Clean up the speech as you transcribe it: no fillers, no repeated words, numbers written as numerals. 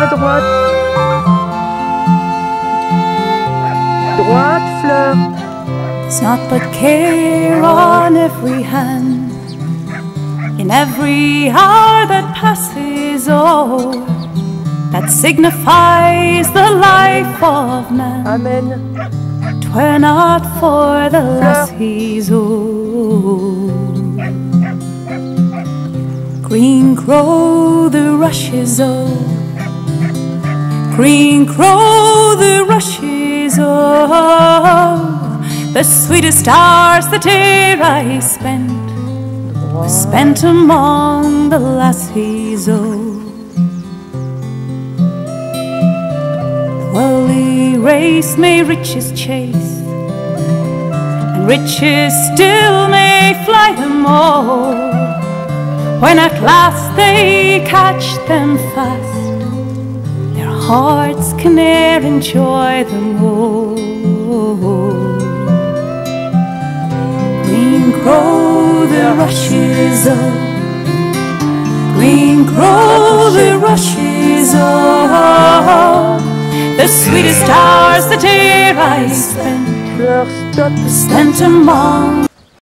à droite. Droite, fleur. There's naught but care on every hand, in every hour that passes o'er, that signifies the life of man. Amen. 'Twere not for the lassie's old. Green grow the rushes, oh, green grow the rushes, oh. The sweetest hours that e'er I spent were spent among the lassies, oh. The worldly race may riches chase, and riches still may fly them all. When at last they catch them fast, their hearts can ne'er enjoy them all. Green grow the rushes, oh, green grow the rushes, oh. The sweetest hours that e'er I spent Fleur, stop. spent among